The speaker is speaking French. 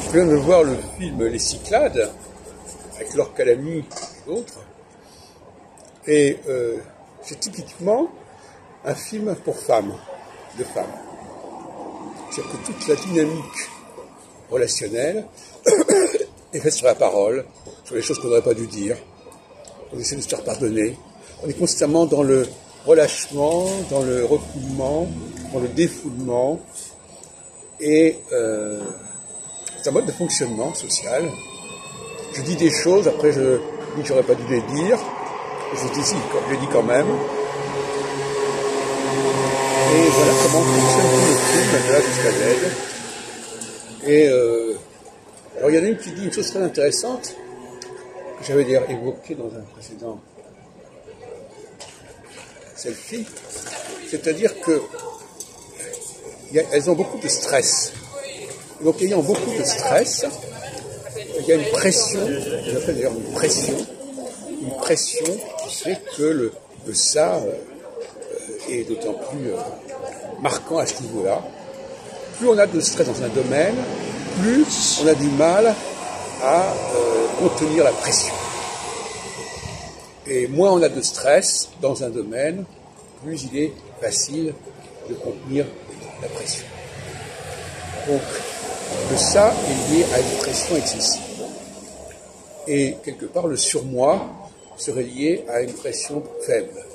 Je viens de voir le film Les Cyclades, avec Laure Calamy et d'autres. Et c'est typiquement un film pour femmes, de femmes. C'est-à-dire que toute la dynamique relationnelle est faite sur la parole, sur les choses qu'on n'aurait pas dû dire. On essaie de se faire pardonner. On est constamment dans le relâchement, dans le refoulement, dans le défoulement. Et c'est un mode de fonctionnement social. Je dis des choses, après je dis que j'aurais pas dû les dire. Je les dis quand même. Et voilà comment fonctionne tout le film, de là jusqu'à Z. Et alors il y en a une qui dit une chose très intéressante, que j'avais d'ailleurs évoquée dans un précédent selfie, c'est-à-dire que elles ont beaucoup de stress. Donc ayant beaucoup de stress, il y a une pression, j'appelle d'ailleurs une pression qui fait que le ça est d'autant plus marquant à ce niveau-là. Plus on a de stress dans un domaine, plus on a du mal à contenir la pression. Et moins on a de stress dans un domaine, plus il est facile de contenir la pression. Donc, le ça est lié à une pression excessive. Et quelque part, le surmoi serait lié à une pression faible.